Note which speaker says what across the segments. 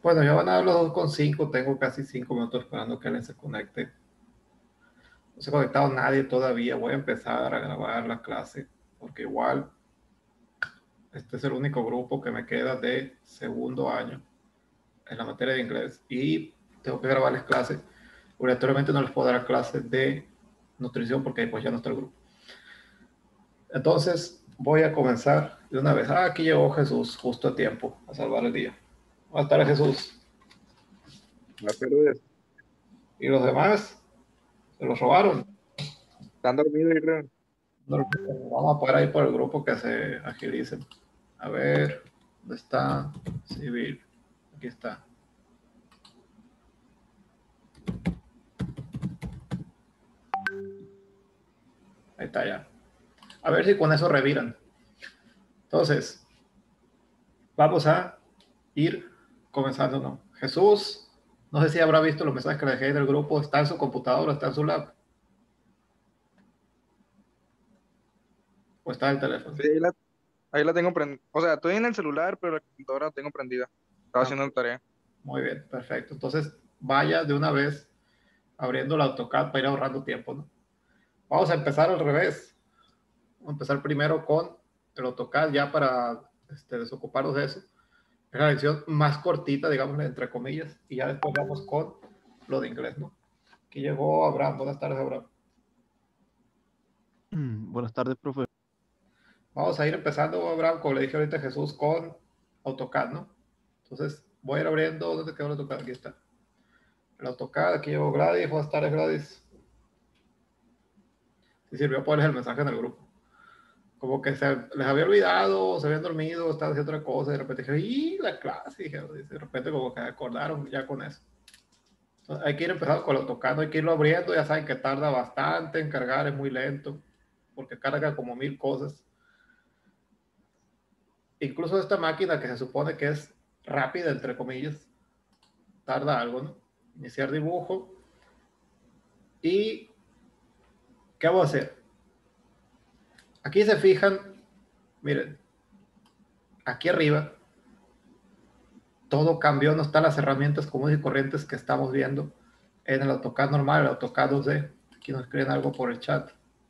Speaker 1: Bueno, ya van a dar los 2,5. Tengo casi 5 minutos esperando que alguien se conecte. No se ha conectado nadie todavía. Voy a empezar a grabar la clase porque igual este es el único grupo que me queda de segundo año en la materia de inglés y tengo que grabarles clases. Obligatoriamente no les puedo dar clases de nutrición porque pues ya no está el grupo. Entonces voy a comenzar de una vez. Aquí llegó Jesús justo a tiempo a salvar el día. Buenas tardes, Jesús.
Speaker 2: Buenas tardes.
Speaker 1: ¿Y los demás? ¿Se los robaron?
Speaker 2: ¿Están dormidos, Irra?
Speaker 1: Vamos a poner ahí por el grupo que se agilicen. A ver, ¿dónde está? Civil. Aquí está. Ahí está ya. A ver si con eso reviran. Entonces, vamos a ir comenzando, ¿no? Jesús, no sé si habrá visto los mensajes que le dejé del grupo. ¿Está en su computadora? ¿Está en su lab? ¿O está en el teléfono?
Speaker 2: Sí, ahí la tengo prendida. O sea, estoy en el celular, pero la computadora la tengo prendida. Estaba
Speaker 1: Ah,
Speaker 2: haciendo tarea.
Speaker 1: muy bien, perfecto. Entonces, vaya de una vez abriendo el AutoCAD para ir ahorrando tiempo, ¿no? Vamos a empezar al revés. Vamos a empezar primero con el AutoCAD ya para desocuparnos de eso. Es la lección más cortita, digamos, entre comillas, y ya después vamos con lo de inglés, ¿no? Aquí llegó Abraham. Buenas tardes, Abraham.
Speaker 3: Buenas tardes, profe.
Speaker 1: Vamos a ir empezando, Abraham, como le dije ahorita a Jesús, con AutoCAD, ¿no? Entonces, voy a ir abriendo. ¿Dónde quedó el AutoCAD? Aquí está. El AutoCAD, aquí llegó Gladys. Buenas tardes, Gladys. Sí sirvió ponerles el mensaje en el grupo. Como que se les había olvidado, se habían dormido, estaban haciendo otra cosa, y de repente dije, ¡y la clase! Y de repente como que acordaron ya con eso. Entonces, hay que ir empezando con el AutoCAD, hay que irlo abriendo. Ya saben que tarda bastante en cargar, es muy lento, porque carga como 1000 cosas. Incluso esta máquina que se supone que es rápida, entre comillas, tarda algo, ¿no? Iniciar dibujo. ¿Y qué voy a hacer? Aquí se fijan, miren, aquí arriba todo cambió, no están las herramientas comunes y corrientes que estamos viendo en el AutoCAD normal, el AutoCAD 2D. Aquí nos escriben algo por el chat.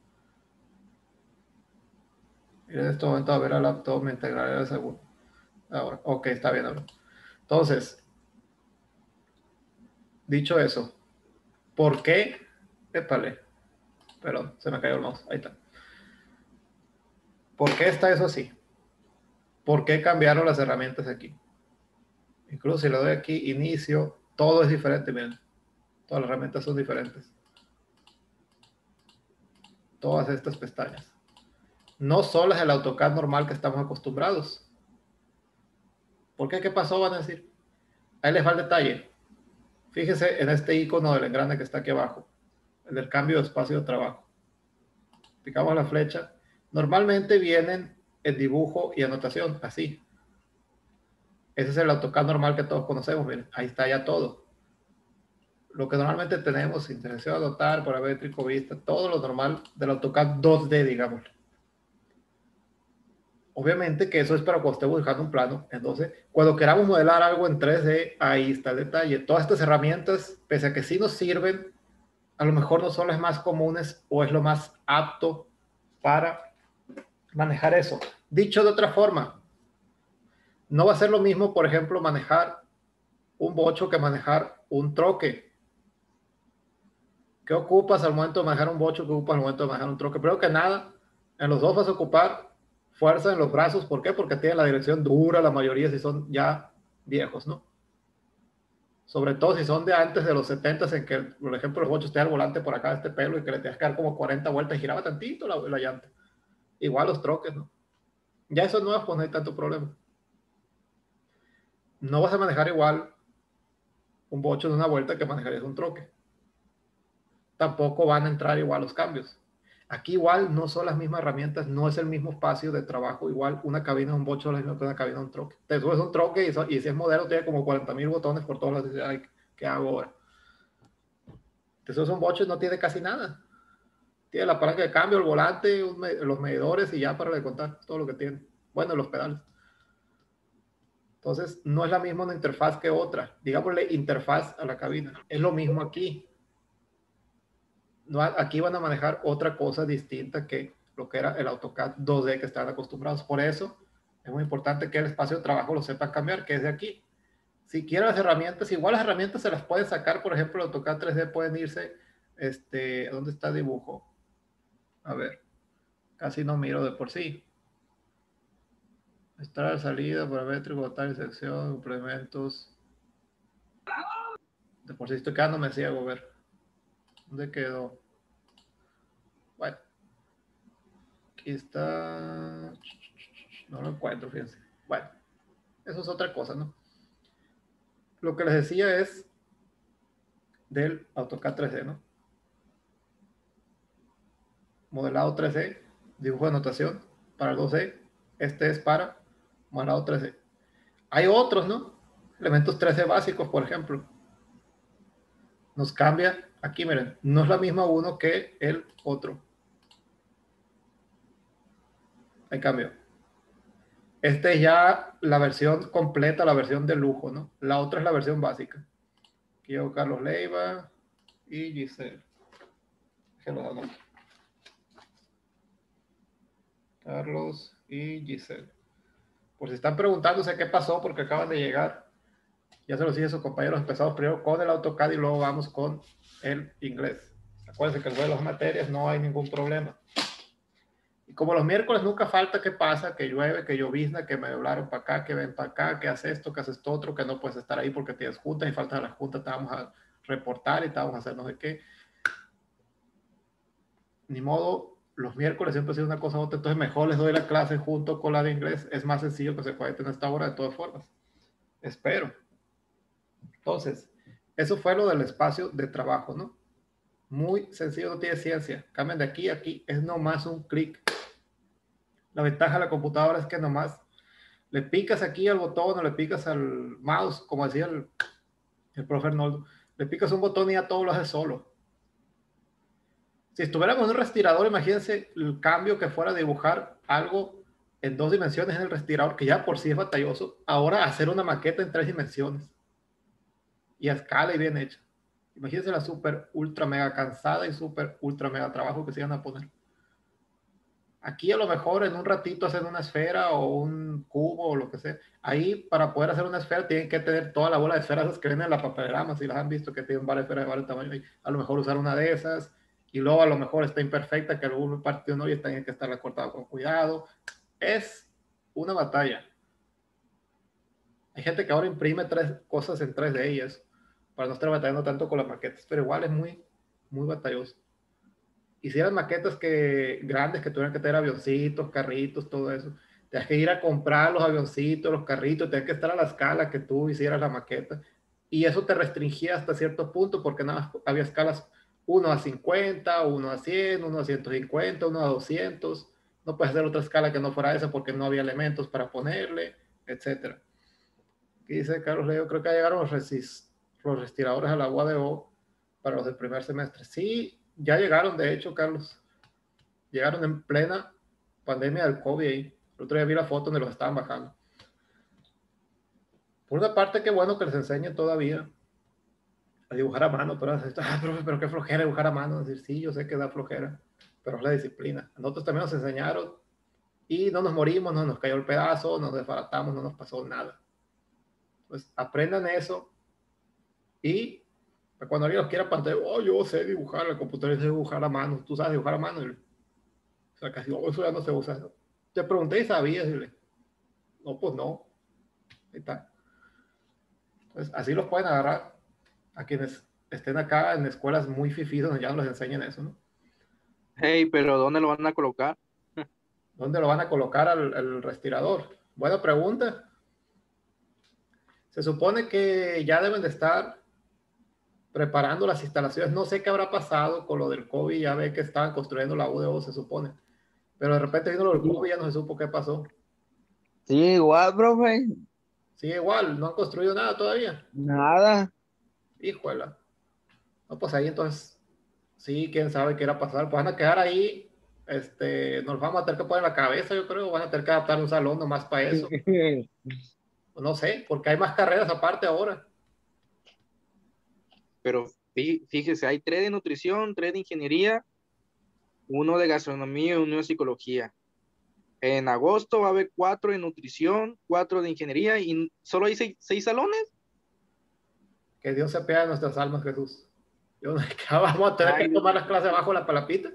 Speaker 1: Miren, en este momento a ver el laptop, me integraré el segundo. Ahora, ok, está bien ahora. Entonces, dicho eso, ¿por qué? Épale, perdón, se me cayó el mouse, ahí está. ¿Por qué está eso así? ¿Por qué cambiaron las herramientas aquí? Incluso si le doy aquí inicio, todo es diferente, miren. Todas las herramientas son diferentes. Todas estas pestañas. No solo es el AutoCAD normal que estamos acostumbrados. ¿Por qué? ¿Qué pasó? Van a decir. Ahí les va el detalle. Fíjese en este icono del engrane que está aquí abajo, el del cambio de espacio de trabajo. Picamos la flecha. Normalmente vienen el dibujo y anotación, así. Ese es el AutoCAD normal que todos conocemos. Miren, ahí está ya todo. Lo que normalmente tenemos, interacción, anotar, paramétrico, vista, todo lo normal del AutoCAD 2D, digamos. Obviamente que eso es para cuando estemos buscando un plano. Entonces, cuando queramos modelar algo en 3D, ahí está el detalle. Todas estas herramientas, pese a que sí nos sirven, a lo mejor no son las más comunes o es lo más apto para manejar eso. Dicho de otra forma, no va a ser lo mismo, por ejemplo, manejar un bocho que manejar un troque. ¿Qué ocupas al momento de manejar un bocho? ¿Qué ocupas al momento de manejar un troque? Primero que nada, en los dos vas a ocupar fuerza en los brazos. ¿Por qué? Porque tienen la dirección dura, la mayoría si son ya viejos, ¿no? Sobre todo si son de antes de los 70, en que, por ejemplo, los bochos te dan el volante por acá de este pelo y que le tienes que dar como 40 vueltas y giraba tantito la llanta. Igual los troques, ¿no? Ya esos nuevos, pues no hay tanto problema. No vas a manejar igual un bocho de una vuelta que manejarías un troque. Tampoco van a entrar igual los cambios. Aquí igual no son las mismas herramientas, no es el mismo espacio de trabajo. Igual una cabina de un bocho es la misma que una cabina de un troque. Te subes un troque y si es modelo tiene como 40,000 botones por todos lados. Ay, ¿qué hago ahora? Te subes un bocho y no tiene casi nada. Tiene la palanca de cambio, el volante, los medidores y ya para de contar todo lo que tiene. Bueno, los pedales. Entonces, no es la misma una interfaz que otra. Digámosle interfaz a la cabina. Es lo mismo aquí. No, aquí van a manejar otra cosa distinta que lo que era el AutoCAD 2D que estaban acostumbrados. Por eso es muy importante que el espacio de trabajo lo sepan cambiar, que es de aquí. Si quieren las herramientas, igual las herramientas se las pueden sacar, por ejemplo, el AutoCAD 3D pueden irse, ¿dónde está dibujo? A ver, casi no miro de por sí. Estar salida, paramétrico, botar sección, complementos. De por sí estoy quedándome ciego, a ver. ¿Dónde quedó? Bueno, aquí está. No lo encuentro, fíjense. Bueno, eso es otra cosa, ¿no? Lo que les decía es del AutoCAD 3D, ¿no? Modelado 3D, dibujo de anotación para el 2D. Este es para modelado 3D. Hay otros, ¿no? Elementos 3D básicos, por ejemplo. Nos cambia, aquí miren, no es la misma uno que el otro. Hay cambio. Esta es ya la versión completa, la versión de lujo, ¿no? La otra es la versión básica. Aquí llevo Carlos Leiva y Giselle. Carlos y Giselle. Por si están preguntándose qué pasó, porque acaban de llegar, ya se los dije a sus compañeros, empezamos primero con el AutoCAD y luego vamos con el inglés. Acuérdense que el vuelo de las materias no hay ningún problema. Y como los miércoles nunca falta que pasa, que llueve, que llovizna, que me doblaron para acá, que ven para acá, que haces esto, que haces esto otro, que no puedes estar ahí porque tienes juntas y falta de la junta, te vamos a reportar y te vamos a hacer no sé qué. Ni modo, los miércoles siempre ha sido una cosa u otra, entonces mejor les doy la clase junto con la de inglés, es más sencillo que se pueda tener esta hora de todas formas. Espero. Entonces, eso fue lo del espacio de trabajo, ¿no? Muy sencillo, no tiene ciencia. Cambian de aquí a aquí, es nomás un clic. La ventaja de la computadora es que nomás le picas aquí al botón o le picas al mouse, como decía el profe Arnoldo, le picas un botón y ya todo lo hace solo. Si estuviéramos en un respirador, imagínense el cambio que fuera dibujar algo en 2 dimensiones en el respirador, que ya por sí es batalloso, ahora hacer una maqueta en 3 dimensiones y a escala y bien hecha. Imagínense la super ultra mega cansada y super ultra mega trabajo que se iban a poner. Aquí a lo mejor en un ratito hacen una esfera o un cubo o lo que sea. Ahí para poder hacer una esfera tienen que tener toda la bola de esferas que vienen en la papelograma, si las han visto que tienen varias esferas de varios tamaños. A lo mejor usar una de esas y luego a lo mejor está imperfecta, que algún partido no y tienen que estarla cortado con cuidado. Es una batalla. Hay gente que ahora imprime 3 cosas en 3 de ellas para no estar batallando tanto con las maquetas, pero igual es muy, muy batalloso. Hicieran maquetas grandes que tuvieran que tener avioncitos, carritos, todo eso. Tenías que ir a comprar los avioncitos, los carritos, tenías que estar a la escala que tú hicieras la maqueta. Y eso te restringía hasta cierto punto porque nada más había escalas 1 a 50, 1 a 100, 1 a 150, 1 a 200. No puedes hacer otra escala que no fuera esa porque no había elementos para ponerle, etc. Aquí dice Carlos Leo, creo que llegaron los respiradores a la UADO para los del primer semestre. Sí, ya llegaron, de hecho, Carlos. Llegaron en plena pandemia del COVID ahí. El otro día vi la foto donde los estaban bajando. Por una parte, qué bueno que les enseñen todavía a dibujar a mano, pero, profe, pero qué flojera dibujar a mano. Es decir, sí, yo sé que da flojera, pero es la disciplina. A nosotros también nos enseñaron y no nos morimos, no nos cayó el pedazo, nos desbaratamos, no nos pasó nada. Pues aprendan eso y cuando alguien los quiera plantear, oh, yo sé dibujar, la computadora sé dibujar a mano, tú sabes dibujar a mano. O sea, casi, oh, eso ya no se usa. Te pregunté y sabías, dile. No, pues no. Ahí está. Entonces, así los pueden agarrar a quienes estén acá en escuelas muy fifís donde ya no les enseñan eso, ¿no?
Speaker 2: Hey, pero ¿dónde lo van a colocar?
Speaker 1: ¿Dónde lo van a colocar al respirador? Buena pregunta. Se supone que ya deben de estar preparando las instalaciones. No sé qué habrá pasado con lo del COVID. Ya ve que estaban construyendo la UDO, se supone. Pero de repente vino lo del COVID y ya no se supo qué pasó.
Speaker 3: Sí, igual, profe.
Speaker 1: Sigue igual, no han construido nada todavía.
Speaker 3: Nada.
Speaker 1: Híjole. No, pues ahí entonces, sí, quién sabe qué irá a pasar. Pues van a quedar ahí, nos vamos a tener que poner la cabeza, yo creo, van a tener que adaptar un salón nomás para eso. No sé, porque hay más carreras aparte ahora.
Speaker 2: Pero fíjese, hay 3 de nutrición, 3 de ingeniería, uno de gastronomía y uno de psicología. En agosto va a haber 4 de nutrición, 4 de ingeniería y solo hay 6 salones.
Speaker 1: Que Dios se apea de nuestras almas, Jesús. Yo, vamos a tener que
Speaker 2: Ay, Dios
Speaker 1: tomar las
Speaker 2: mío.
Speaker 1: clases bajo la palapita.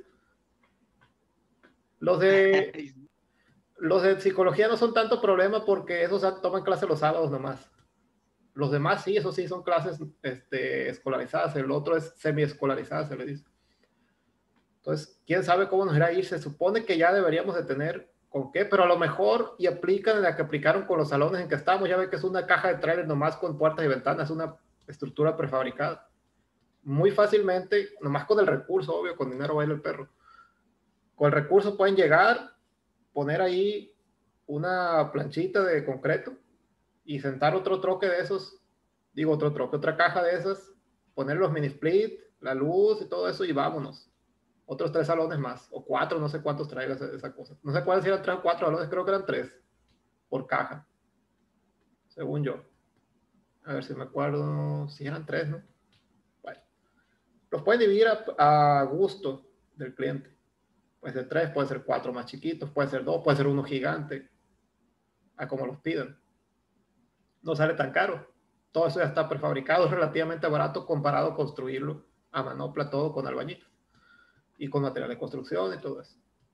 Speaker 1: Los de, los de psicología no son tanto problema porque esos toman clases los sábados nomás. Los demás sí, eso sí, son clases escolarizadas. El otro es semi-escolarizada, se le dice. Entonces, quién sabe cómo nos irá a ir. Se supone que ya deberíamos de tener con qué, pero a lo mejor y aplican en la que aplicaron con los salones en que estamos. Ya ve que es una caja de trailer nomás con puertas y ventanas, una estructura prefabricada. Muy fácilmente, nomás con el recurso, obvio, con dinero baila el perro. Con el recurso pueden llegar, poner ahí una planchita de concreto y sentar otro troque de esos, digo otro troque, otra caja de esas, poner los mini split, la luz y todo eso y vámonos. Otros 3 salones más, o 4, no sé cuántos traiga esa cosa. No sé cuáles eran 3 o 4 salones, creo que eran 3 por caja, según yo. A ver si me acuerdo, si eran 3, ¿no? Bueno, los pueden dividir a gusto del cliente. Puede ser 3, puede ser 4 más chiquitos, puede ser 2, puede ser uno gigante, a como los pidan. No sale tan caro. Todo eso ya está prefabricado, es relativamente barato comparado a construirlo a manopla, todo con albañiles y con material de construcción y todo eso.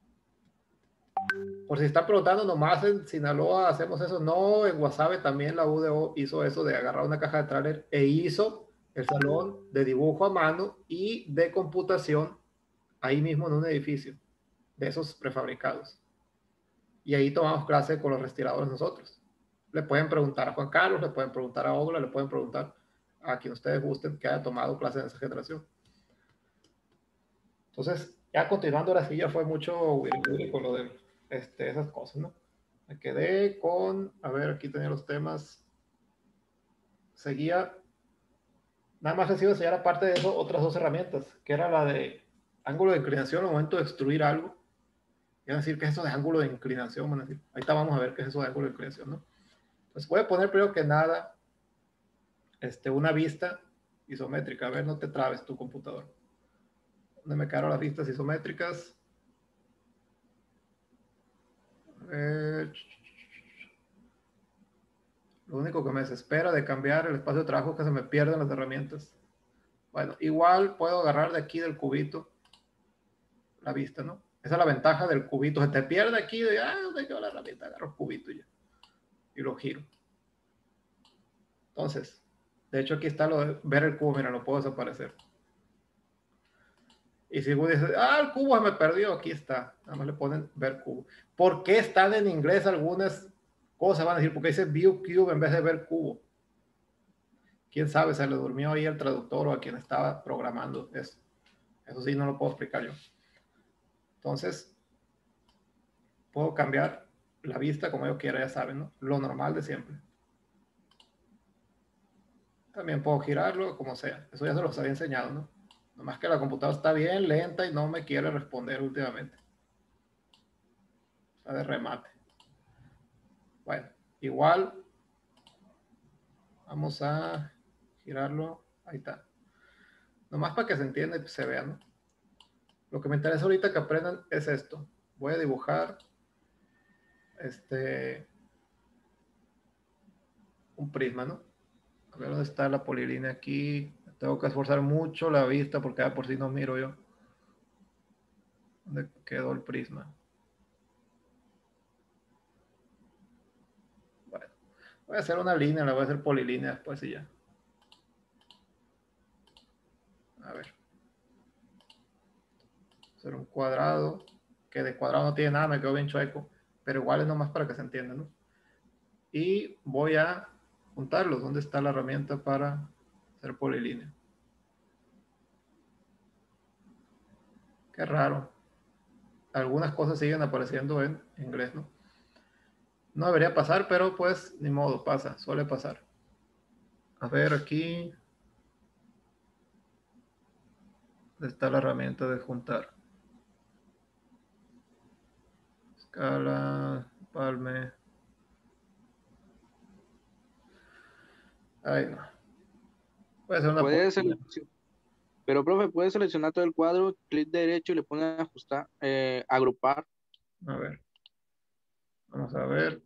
Speaker 1: Por si están preguntando, nomás en Sinaloa hacemos eso. No, en Guasave también la UDO hizo eso de agarrar una caja de tráiler e hizo el salón de dibujo a mano y de computación ahí mismo en un edificio de esos prefabricados. Y ahí tomamos clase con los respiradores nosotros. Le pueden preguntar a Juan Carlos, le pueden preguntar a Ogla, le pueden preguntar a quien ustedes gusten que haya tomado clase en esa generación. Entonces, ya continuando, ahora sí ya fue mucho con lo de esas cosas, ¿no? Me quedé con, a ver, aquí tenía los temas. Seguía, nada más les iba a enseñar aparte de eso otras 2 herramientas, que era la de ángulo de inclinación al momento de extruir algo. Y van a decir, ¿qué es eso de ángulo de inclinación? Van a decir, ahorita vamos a ver qué es eso de ángulo de inclinación, ¿no? Pues voy a poner primero que nada una vista isométrica. A ver, no te trabes tu computador. ¿Dónde me quedaron las vistas isométricas? A ver. Lo único que me desespera de cambiar el espacio de trabajo es que se me pierden las herramientas. Bueno, igual puedo agarrar de aquí del cubito la vista, ¿no? Esa es la ventaja del cubito. Se te pierde aquí de, ¿dónde quedó la herramienta? Agarro el cubito y ya. Y lo giro. Entonces, de hecho aquí está lo de ver el cubo. Mira, lo puedo desaparecer. Y si vos dices, el cubo se me perdió, aquí está. Nada más le ponen ver cubo. ¿Por qué están en inglés algunas cosas? Van a decir, porque dice view cube en vez de ver cubo. Quién sabe, se le durmió ahí el traductor o a quien estaba programando eso. Eso sí, no lo puedo explicar yo. Entonces, puedo cambiar la vista como yo quiera, ya saben, ¿no? Lo normal de siempre. También puedo girarlo como sea. Eso ya se los había enseñado, ¿no? Nomás que la computadora está bien lenta y no me quiere responder últimamente. Está de remate. Bueno, igual vamos a girarlo. Ahí está. Nomás para que se entienda y se vea, ¿no? Lo que me interesa ahorita que aprendan es esto. Voy a dibujar un prisma, ¿no? A ver dónde está la polilínea aquí. Tengo que esforzar mucho la vista porque por si no miro yo. ¿Dónde quedó el prisma? Bueno, voy a hacer una línea, la voy a hacer polilínea después y ya. A ver. Hacer un cuadrado, que de cuadrado no tiene nada, me quedó bien chueco, pero igual es nomás para que se entienda, ¿no? Y voy a juntarlos. ¿Dónde está la herramienta para hacer polilínea? Qué raro. Algunas cosas siguen apareciendo en inglés, ¿no? No debería pasar, pero pues ni modo, pasa, suele pasar. A ver aquí. Está la herramienta de juntar. Escala, palme. Ay, no. Puede ser una
Speaker 2: Puede
Speaker 1: porquería.
Speaker 2: pero profe, puede seleccionar todo el cuadro, clic derecho y le pone ajustar, agrupar.
Speaker 1: A ver, vamos a ver.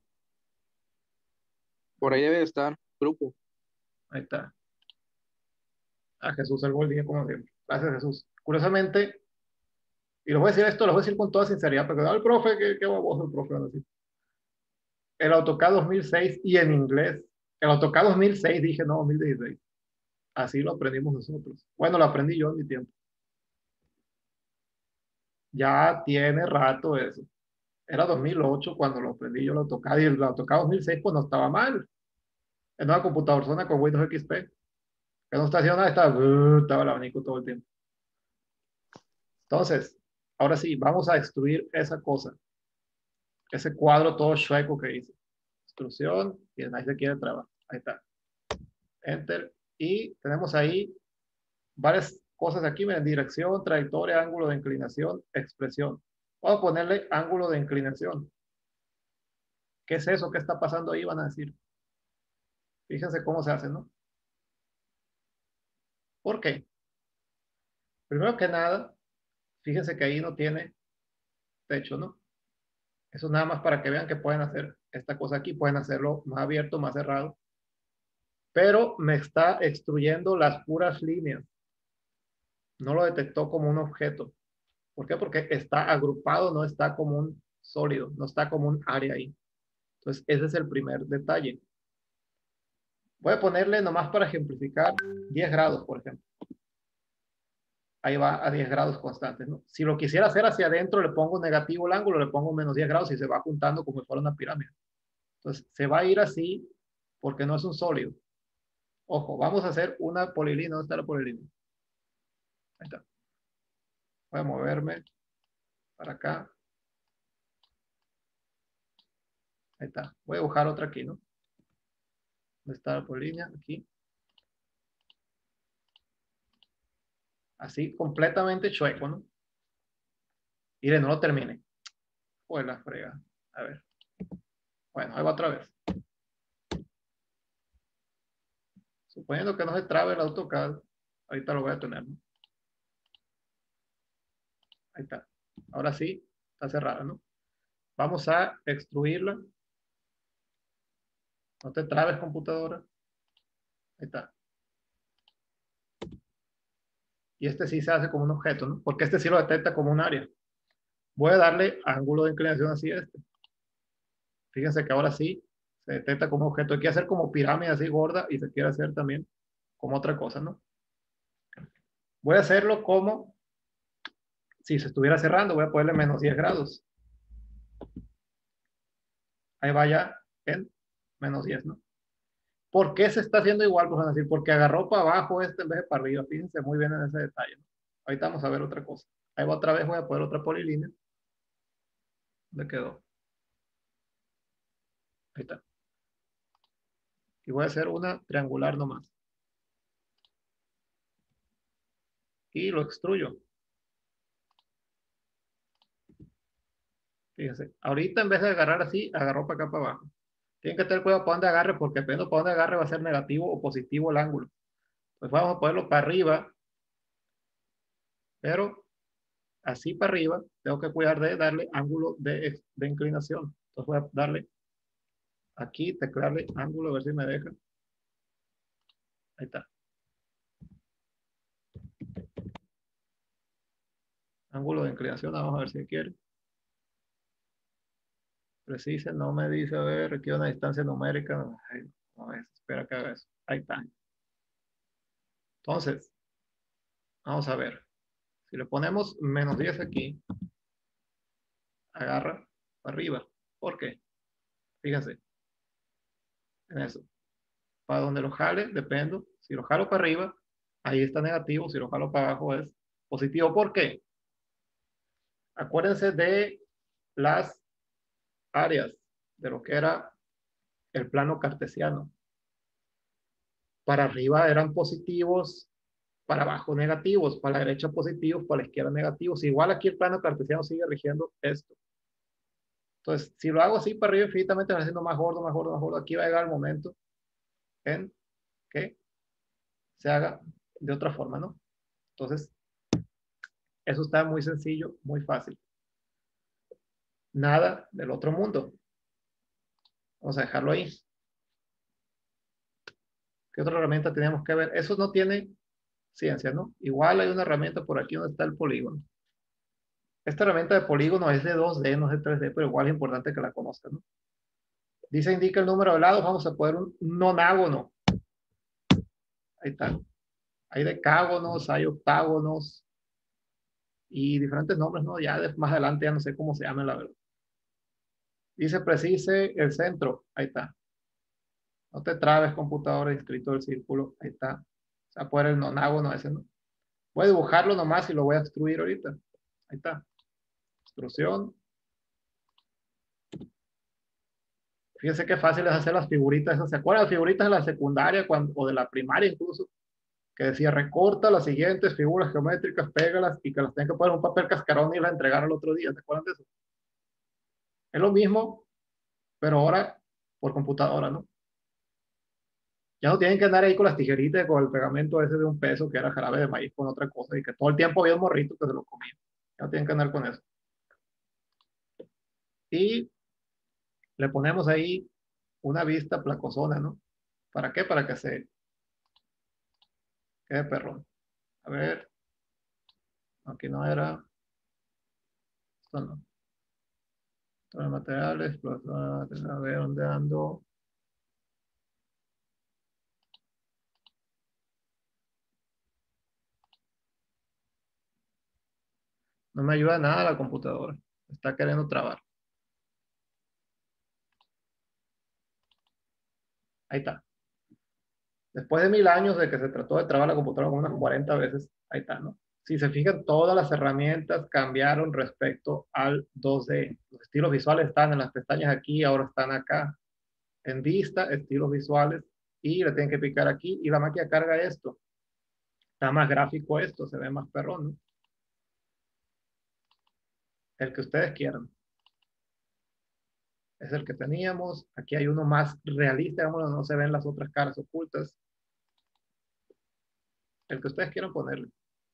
Speaker 2: Por ahí debe de estar, grupo.
Speaker 1: Ahí está. A Jesús salvó el día como siempre. Gracias, Jesús. Curiosamente, y les voy a decir esto, les voy a decir con toda sinceridad, porque el profe, qué baboso el profe. Van a decir. El AutoCAD 2006 y en inglés. El AutoCAD 2006, dije no, 2016. Así lo aprendimos nosotros. Bueno, lo aprendí yo en mi tiempo. Ya tiene rato eso. Era 2008 cuando lo aprendí yo el AutoCAD y el AutoCAD 2006 pues no estaba mal. En una computadora con Windows XP. Que no está haciendo nada, estaba el abanico todo el tiempo. Entonces, ahora sí, vamos a extruir esa cosa. Ese cuadro todo chueco que hice. Extrusión y ahí se quiere trabar. Ahí está. Enter. Y tenemos ahí varias cosas aquí, miren, dirección, trayectoria, ángulo de inclinación, expresión. Vamos a ponerle ángulo de inclinación. ¿Qué es eso? ¿Qué está pasando ahí? Van a decir. Fíjense cómo se hace, ¿no? ¿Por qué? Primero que nada, fíjense que ahí no tiene techo, ¿no? Eso nada más para que vean que pueden hacer esta cosa aquí, pueden hacerlo más abierto, más cerrado. Pero me está extruyendo las puras líneas. No lo detectó como un objeto. ¿Por qué? Porque está agrupado, no está como un sólido, no está como un área ahí. Entonces, ese es el primer detalle. Voy a ponerle nomás para ejemplificar 10 grados, por ejemplo. Ahí va a 10 grados constantes, ¿no? Si lo quisiera hacer hacia adentro, le pongo negativo el ángulo, le pongo menos 10 grados y se va juntando como si fuera una pirámide. Entonces, se va a ir así porque no es un sólido. Ojo, vamos a hacer una polilínea. ¿Dónde está la polilínea? Ahí está. Voy a moverme para acá. Ahí está. Voy a dibujar otra aquí, ¿no? ¿Dónde está la polilínea? Aquí. Así, completamente chueco, ¿no? Mire, no lo termine. Pues la frega. A ver. Bueno, ahí va otra vez. Suponiendo que no se trabe el AutoCAD, ahorita lo voy a tener, ¿no? Ahí está. Ahora sí, está cerrada, ¿no? Vamos a extruirla. No te trabes, computadora. Ahí está. Y este sí se hace como un objeto, ¿no? Porque este sí lo detecta como un área. Voy a darle ángulo de inclinación así a este. Fíjense que ahora sí se detecta como objeto. Hay que hacer como pirámide así gorda y se quiere hacer también como otra cosa, ¿no? Voy a hacerlo como si se estuviera cerrando. Voy a ponerle menos 10 grados. Ahí vaya en menos 10, ¿no? ¿Por qué se está haciendo igual? Pues van a decir, porque agarró para abajo este en vez de para arriba. Fíjense muy bien en ese detalle, ¿no? Ahorita vamos a ver otra cosa. Ahí va otra vez, voy a poner otra polilínea. ¿Dónde quedó? Ahí está. Y voy a hacer una triangular nomás. Y lo extruyo. Fíjense, ahorita en vez de agarrar así, agarró para acá para abajo. Tienen que tener cuidado para dónde agarre, porque dependiendo para dónde agarre va a ser negativo o positivo el ángulo. Pues vamos a ponerlo para arriba, pero así para arriba, tengo que cuidar de darle ángulo de inclinación. Entonces voy a darle aquí, teclearle ángulo, a ver si me deja. Ahí está. Ángulo de inclinación, vamos a ver si quiere. Precise, no me dice, a ver, requiere una distancia numérica. Ay, no, espera que haga eso. Ahí está. Entonces, vamos a ver. Si le ponemos menos 10 aquí, agarra para arriba. ¿Por qué? Fíjense en eso. Para donde lo jale, dependo. Si lo jalo para arriba, ahí está negativo. Si lo jalo para abajo, es positivo. ¿Por qué? Acuérdense de las áreas de lo que era el plano cartesiano. Para arriba eran positivos, para abajo negativos, para la derecha positivos, para la izquierda negativos. Igual aquí el plano cartesiano sigue rigiendo esto. Entonces, si lo hago así para arriba infinitamente, va haciendo más gordo, más gordo, más gordo. Aquí va a llegar el momento en que se haga de otra forma, ¿no? Entonces, eso está muy sencillo, muy fácil. Nada del otro mundo. Vamos a dejarlo ahí. ¿Qué otra herramienta tenemos que ver? Eso no tiene ciencia, ¿no? Igual hay una herramienta por aquí donde está el polígono. Esta herramienta de polígono es de 2D, no es de 3D, pero igual es importante que la conozcan, ¿no? Dice, indica el número de lados, vamos a poner un nonágono. Ahí está. Hay decágonos, hay octágonos y diferentes nombres, ¿no? Ya más adelante ya no sé cómo se llaman, la verdad. Dice, precise el centro. Ahí está. No te trabes, computadora, inscrito del círculo. Ahí está. O sea, poner el nonágono ese, ¿no? Voy a dibujarlo nomás y lo voy a extruir ahorita. Ahí está. Extrusión. Fíjense qué fácil es hacer las figuritas esas. ¿Se acuerdan las figuritas de la secundaria o de la primaria incluso? Que decía, recorta las siguientes figuras geométricas, pégalas y que las tenga que poner en un papel cascarón y las entregar al otro día. ¿Se acuerdan de eso? Es lo mismo, pero ahora por computadora, ¿no? Ya no tienen que andar ahí con las tijeritas, con el pegamento ese de un peso que era jarabe de maíz con otra cosa y que todo el tiempo había un morrito que se lo comía. Ya no tienen que andar con eso. Y le ponemos ahí una vista placosona, ¿no? ¿Para qué? Para que se quede perrón. A ver, aquí no era. Esto no. Todos los materiales, pues, a ver dónde ando. No me ayuda nada la computadora. Está queriendo trabar. Ahí está. Después de 1000 años de que se trató de trabar la computadora como unas 40 veces, ahí está, ¿no? Si se fijan, todas las herramientas cambiaron respecto al 2D. Los estilos visuales están en las pestañas aquí, ahora están acá. En vista, estilos visuales, y le tienen que picar aquí, y la máquina carga esto. Está más gráfico esto, se ve más perrón, ¿no? El que ustedes quieran. Es el que teníamos. Aquí hay uno más realista, digamos, no se ven las otras caras ocultas. El que ustedes quieran ponerle.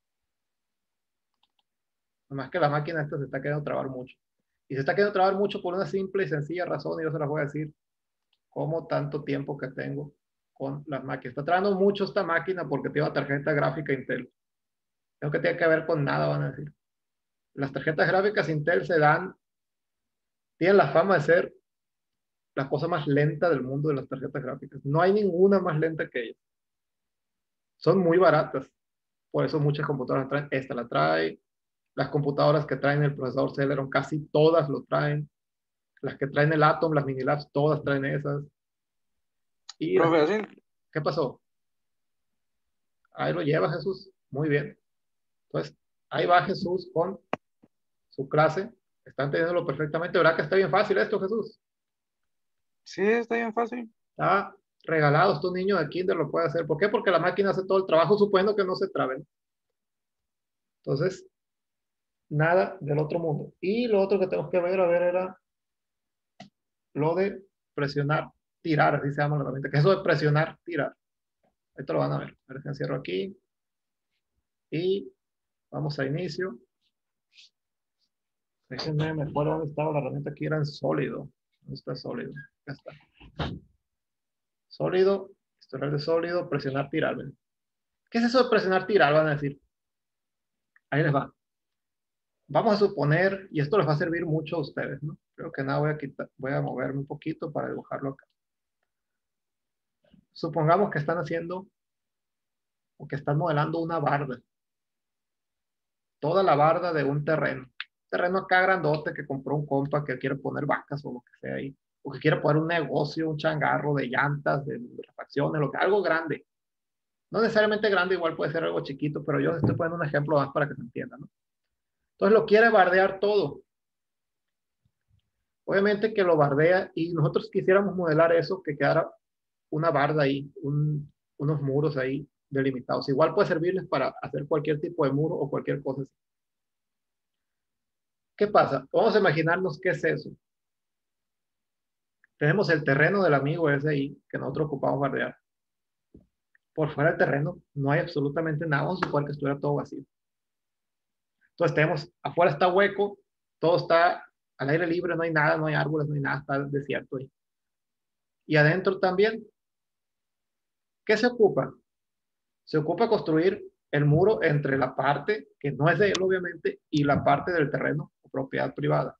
Speaker 1: Nomás que la máquina esta se está quedando trabar mucho. Y se está quedando trabar mucho por una simple y sencilla razón, y yo se las voy a decir, como tanto tiempo que tengo con las máquinas. Está trabajando mucho esta máquina porque tiene una tarjeta gráfica Intel. Eso que tiene que ver con nada, van a decir. Las tarjetas gráficas Intel tienen la fama de ser la cosa más lenta del mundo de las tarjetas gráficas. No hay ninguna más lenta que ellas. Son muy baratas. Por eso muchas computadoras traen. Esta la trae. Las computadoras que traen el procesador Celeron casi todas lo traen. Las que traen el Atom, las mini labs, todas traen esas. Y
Speaker 2: Profe, así,
Speaker 1: ¿qué pasó? Ahí lo lleva Jesús. Muy bien. Entonces, ahí va Jesús con su clase. Están entendiéndolo perfectamente. ¿Verdad que está bien fácil esto, Jesús?
Speaker 2: sí, está bien fácil.
Speaker 1: Está regalado. Estos niños de kinder lo pueden hacer. ¿Por qué? Porque la máquina hace todo el trabajo, suponiendo que no se traben. Entonces, nada del otro mundo. Y lo otro que tenemos que ver, a ver, era lo de presionar, tirar, así se llama la herramienta. Que es eso de presionar, tirar. Esto lo van a ver. A ver si encierro aquí. Y vamos a inicio. Déjenme, me acuerdo dónde estaba la herramienta aquí, era en sólido. ¿Dónde está sólido? Ya está. Sólido, historial de sólido, presionar, tirar. ¿Ven? ¿Qué es eso de presionar, tirar? Van a decir. Ahí les va. Vamos a suponer, y esto les va a servir mucho a ustedes, ¿no? Creo que nada, voy a moverme un poquito para dibujarlo acá. Supongamos que están haciendo o que están modelando una barda. Toda la barda de un terreno. Un terreno acá grandote que compró un compa que quiere poner vacas o lo que sea ahí. O que quiere poner un negocio, un changarro de llantas, de refacciones, algo grande. No necesariamente grande, igual puede ser algo chiquito, pero yo estoy poniendo un ejemplo más para que se entienda, ¿no? Entonces lo quiere bardear todo. Obviamente que lo bardea y nosotros quisiéramos modelar eso, que quedara una barda ahí, unos muros ahí delimitados. Igual puede servirles para hacer cualquier tipo de muro o cualquier cosa así. ¿Qué pasa? Vamos a imaginarnos qué es eso. Tenemos el terreno del amigo ese ahí que nosotros ocupamos bardear. Por fuera del terreno no hay absolutamente nada. Vamos a suponer que estuviera todo vacío. Entonces tenemos, afuera está hueco, todo está al aire libre, no hay nada, no hay árboles, no hay nada, está desierto ahí. Y adentro también, ¿qué se ocupa? Se ocupa construir el muro entre la parte que no es de él, obviamente, y la parte del terreno o propiedad privada.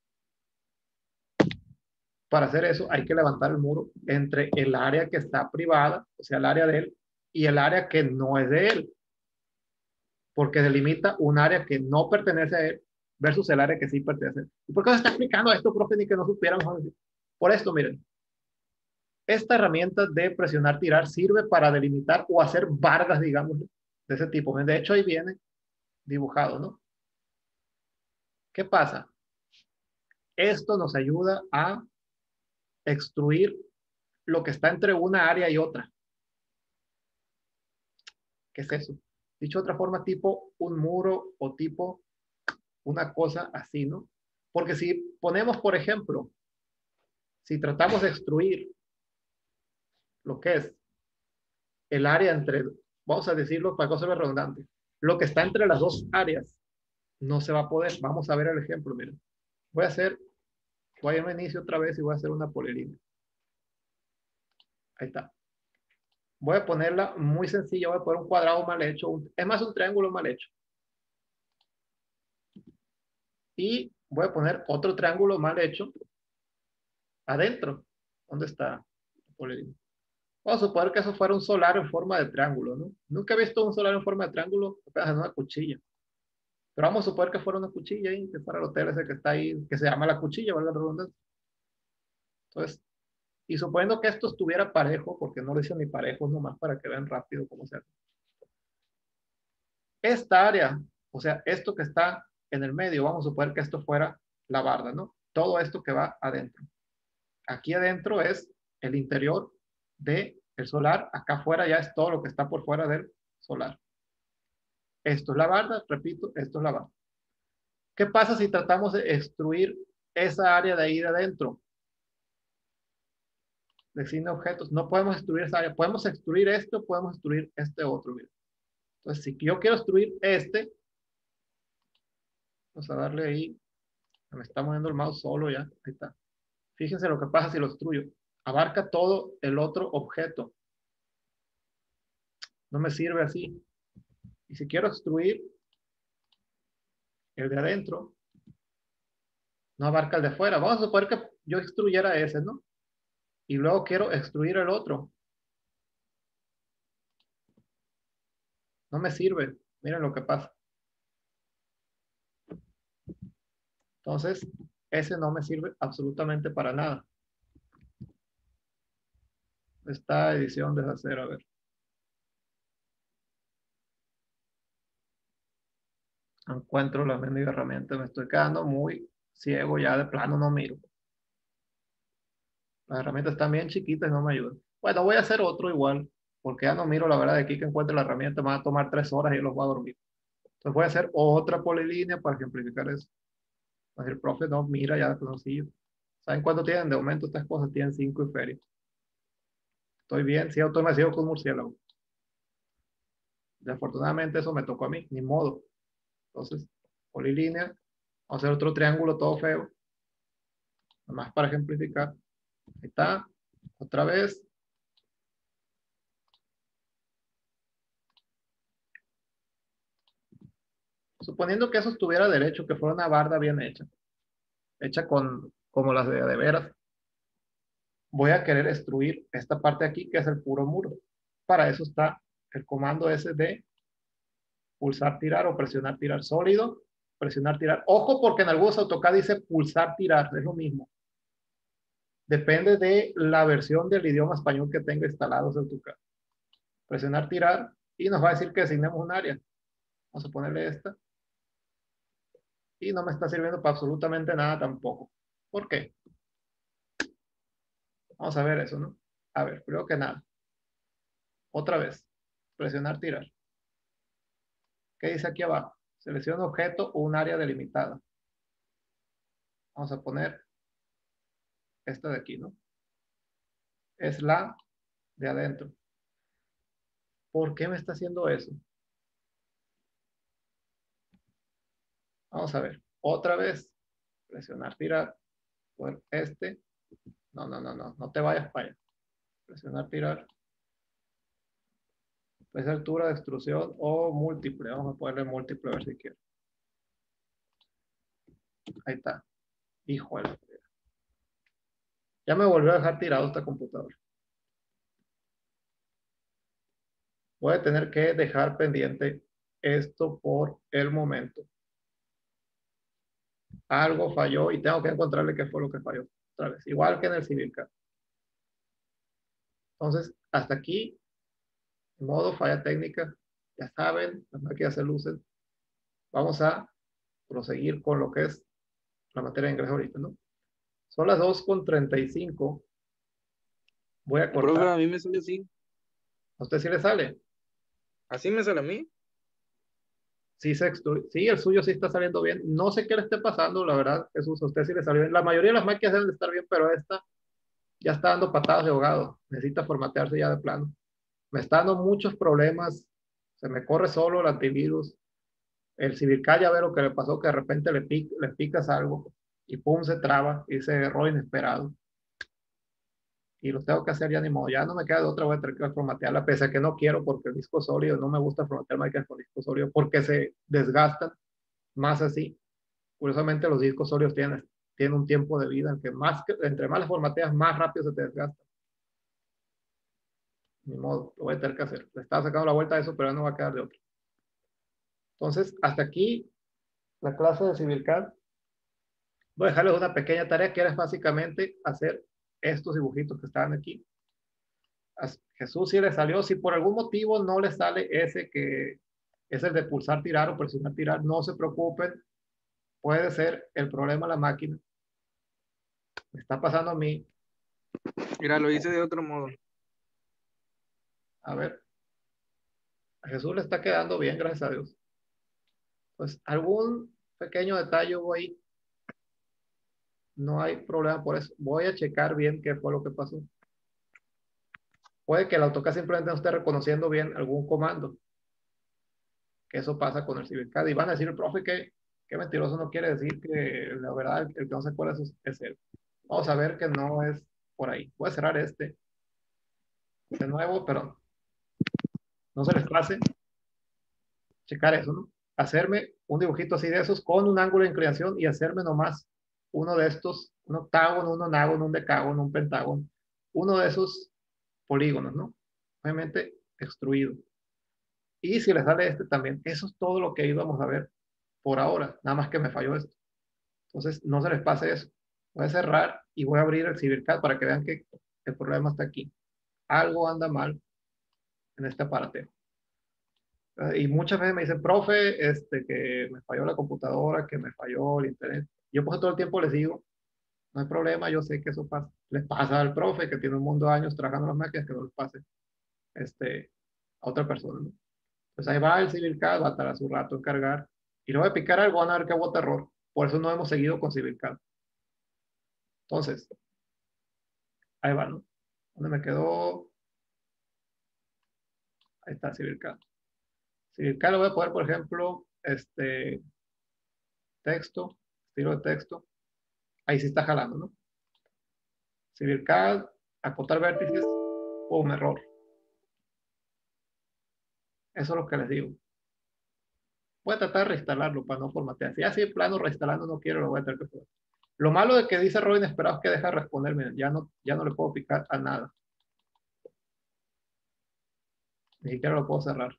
Speaker 1: Para hacer eso hay que levantar el muro entre el área que está privada, o sea, el área de él, y el área que no es de él, porque delimita un área que no pertenece a él versus el área que sí pertenece a él. ¿Y por qué se está explicando esto, profe, ni que no supiéramos? Por esto, miren, esta herramienta de presionar, tirar, sirve para delimitar o hacer bardas, digamos, de ese tipo. De hecho, ahí viene dibujado, ¿no? ¿Qué pasa? Esto nos ayuda a extruir lo que está entre una área y otra. ¿Qué es eso? Dicho de otra forma, tipo un muro o tipo una cosa así, ¿no? Porque si ponemos, por ejemplo, si tratamos de extruir lo que es el área entre, vamos a decirlo para cosas redundantes, lo que está entre las dos áreas, no se va a poder. Vamos a ver el ejemplo, miren. Voy a irme a inicio otra vez y voy a hacer una polilínea. Ahí está. Voy a ponerla muy sencilla, voy a poner un cuadrado mal hecho, es más un triángulo mal hecho. Y voy a poner otro triángulo mal hecho adentro. ¿Dónde está? Vamos a suponer que eso fuera un solar en forma de triángulo, ¿no? Nunca he visto un solar en forma de triángulo, apenas en una cuchilla. Pero vamos a suponer que fuera una cuchilla ahí, que fuera el hotel ese que está ahí, que se llama la cuchilla, valga la redundancia. Entonces, y suponiendo que esto estuviera parejo, porque no lo hice ni parejo, nomás para que vean rápido cómo se hace. Esta área, o sea, esto que está en el medio, vamos a suponer que esto fuera la barda, ¿no? Todo esto que va adentro. Aquí adentro es el interior del solar, acá afuera ya es todo lo que está por fuera del solar. Esto es la barda, repito, esto es la barda. ¿Qué pasa si tratamos de extruir esa área de ahí de adentro? Designa objetos. No podemos extruir esa área. Podemos extruir esto, podemos extruir este otro. Mira. Entonces, si yo quiero extruir este, vamos a darle ahí. Me está moviendo el mouse solo ya. Ahí está. Fíjense lo que pasa si lo extruyo. Abarca todo el otro objeto. No me sirve así. Y si quiero extruir el de adentro, no abarca el de afuera. Vamos a suponer que yo extruyera ese, ¿no? Y luego quiero extruir el otro. No me sirve. Miren lo que pasa. Entonces, ese no me sirve absolutamente para nada. Esta edición deshacer, a ver. Encuentro la mendiga herramienta. Me estoy quedando muy ciego ya, de plano no miro. Las herramientas están bien chiquitas y no me ayudan. Bueno, voy a hacer otro igual, porque ya no miro la verdad de aquí que encuentre la herramienta. Me va a tomar 3 horas y los voy a dormir. Entonces voy a hacer otra polilínea para ejemplificar eso. El profe no mira ya de sencillo. ¿Saben cuánto tienen de aumento estas cosas? Tienen 5 y feria. Estoy bien, sí, automatizo con murciélago. Desafortunadamente eso me tocó a mí, ni modo. Entonces, polilínea, vamos a hacer otro triángulo todo feo. Nomás para ejemplificar. Ahí está. Otra vez. Suponiendo que eso estuviera derecho, que fuera una barda bien hecha. Hecha con, como las de veras. Voy a querer extruir esta parte de aquí, que es el puro muro. Para eso está el comando ese de pulsar, tirar o presionar, tirar sólido. Presionar, tirar. Ojo, porque en algunos AutoCAD dice pulsar, tirar. Es lo mismo. Depende de la versión del idioma español que tenga instalado AutoCAD. Presionar, tirar. Y nos va a decir que designemos un área. Vamos a ponerle esta. Y no me está sirviendo para absolutamente nada tampoco. ¿Por qué? Vamos a ver eso, ¿no? A ver, primero que nada. Otra vez. Presionar, tirar. ¿Qué dice aquí abajo? Selecciona objeto o un área delimitada. Vamos a poner esta de aquí, ¿no? Es la de adentro. ¿Por qué me está haciendo eso? Vamos a ver. Otra vez. Presionar, tirar. Por este. No, no, no, no. No te vayas para allá. Presionar, tirar. Es altura de extrusión o múltiple. Vamos a ponerle múltiple a ver si quiero. Ahí está. Híjole. Ya me volvió a dejar tirado esta computadora. Voy a tener que dejar pendiente esto por el momento. Algo falló y tengo que encontrarle qué fue lo que falló. Otra vez. Igual que en el CivilCAD. Entonces, hasta aquí, modo falla técnica. Ya saben, las máquinas se lucen. Vamos a proseguir con lo que es la materia de ingreso ahorita, ¿no? Son las 2:35. Voy a
Speaker 2: Profe,
Speaker 1: cortar.
Speaker 2: a mí me sale así.
Speaker 1: ¿A usted sí le sale?
Speaker 2: Así me sale a mí.
Speaker 1: Sí, sí, el suyo sí está saliendo bien. No sé qué le esté pasando, la verdad, Jesús, a usted sí le salió bien. La mayoría de las máquinas deben de estar bien, pero esta ya está dando patadas de ahogado. Necesita formatearse ya de plano. Me está dando muchos problemas. Se me corre solo el antivirus. El CivilCAD ya ve lo que le pasó, que de repente le picas algo y pum, se traba y ese error inesperado. Y lo tengo que hacer ya ni modo. Ya no me queda de otra, voy a tener que formatearla, pese a que no quiero porque el disco sólido, no me gusta formatear máquinas con disco sólido porque se desgastan más así. Curiosamente, los discos sólidos tienen un tiempo de vida en que entre más las formateas, más rápido se te desgasta. Ni modo, lo voy a tener que hacer. Le estaba sacando la vuelta a eso, pero ya no va a quedar de otro. Entonces, hasta aquí la clase de CivilCAD. Voy a dejarles una pequeña tarea que era básicamente hacer estos dibujitos que estaban aquí. A Jesús sí le salió. Si por algún motivo no le sale ese que es el de pulsar tirar o presionar tirar, no se preocupen. Puede ser el problema de la máquina. Me está pasando a mí.
Speaker 2: Mira, lo hice de otro modo.
Speaker 1: A ver, a Jesús le está quedando bien, gracias a Dios. Pues algún pequeño detalle hubo ahí. No hay problema por eso. Voy a checar bien qué fue lo que pasó. Puede que el AutoCAD simplemente no esté reconociendo bien algún comando. Que eso pasa con el CivilCAD. Y van a decir, el profe, que mentiroso, no quiere decir que la verdad el que no se acuerda es él. Vamos a ver que no es por ahí. Voy a cerrar este de nuevo, pero no se les pase checar eso, ¿no? Hacerme un dibujito así de esos con un ángulo de inclinación y hacerme nomás uno de estos, un octágono, un onágono, un decágono, un pentágono, uno de esos polígonos, ¿no? Obviamente extruido. Y si le sale este también, eso es todo lo que íbamos a ver por ahora, nada más que me falló esto. Entonces, no se les pase eso. Voy a cerrar y voy a abrir el CivilCAD para que vean que el problema está aquí. Algo anda mal en este aparatero. Y muchas veces me dicen, profe, que me falló la computadora, que me falló el internet. Yo pues todo el tiempo les digo, no hay problema, yo sé que eso pasa. Les pasa al profe que tiene un mundo de años trabajando en las máquinas, que no les pase a otra persona, ¿no? Pues ahí va el CivilCAD, va a tardar su rato en cargar. Y le voy a picar algo, van a ver que hubo error. Por eso no hemos seguido con CivilCAD. Entonces, ahí va, ¿no? ¿Dónde me quedó? Ahí está CivilCAD. CivilCAD lo voy a poner, por ejemplo, texto, estilo de texto. Ahí sí está jalando, ¿no? CivilCAD, acotar vértices, un error. Eso es lo que les digo. Voy a tratar de reinstalarlo para no formatear. Si así en plano reinstalando no quiero, lo voy a tener que hacer. Lo malo de que dice error inesperado es que deja de responder. Miren, ya no le puedo picar a nada. Ni siquiera lo puedo cerrar.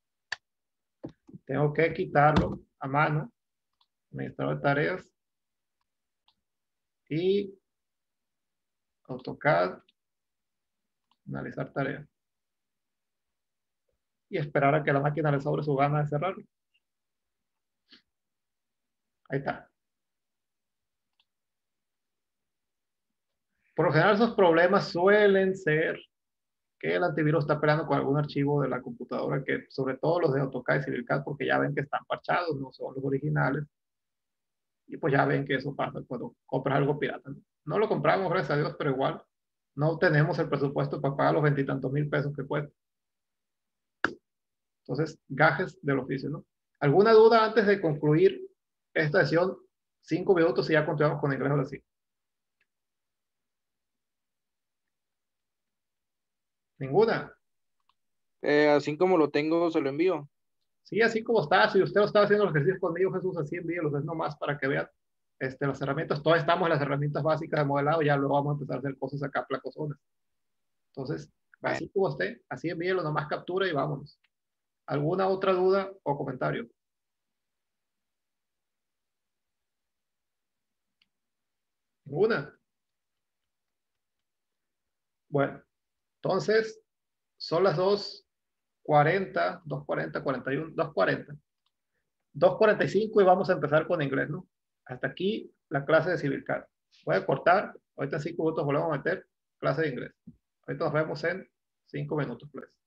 Speaker 1: Tengo que quitarlo a mano. Administrador de tareas. Y AutoCAD. Analizar tareas. Y esperar a que la máquina le sobre su gana de cerrarlo. Ahí está. Por lo general esos problemas suelen ser que el antivirus está peleando con algún archivo de la computadora, que sobre todo los de AutoCAD y CivilCAD, porque ya ven que están parchados, no son los originales. Y pues ya ven que eso pasa cuando compras algo pirata. No lo compramos, gracias a Dios, pero igual no tenemos el presupuesto para pagar los 20 y tantos mil pesos que cuesta. Entonces, gajes del oficio, ¿no? ¿Alguna duda antes de concluir esta sesión? 5 minutos y ya continuamos con inglés ahora sí. ¿Ninguna?
Speaker 2: Así como lo tengo, se lo envío.
Speaker 1: Sí, así como está. Si usted lo estaba haciendo los ejercicios conmigo, Jesús, así envíelos. Es nomás para que vean las herramientas. Todas estamos en las herramientas básicas de modelado. Ya luego vamos a empezar a hacer cosas acá placosonas. Entonces,
Speaker 2: Bueno,
Speaker 1: así como esté, así envíelo, nomás captura y vámonos. ¿Alguna otra duda o comentario? ¿Ninguna? Bueno, entonces son las 2:40, 2:40, 41, 2:40. 2:45 y vamos a empezar con inglés, ¿no? Hasta aquí la clase de Civilcar. Voy a cortar. Ahorita en 5 minutos volvemos a meter clase de inglés. Ahorita nos vemos en 5 minutos, pues.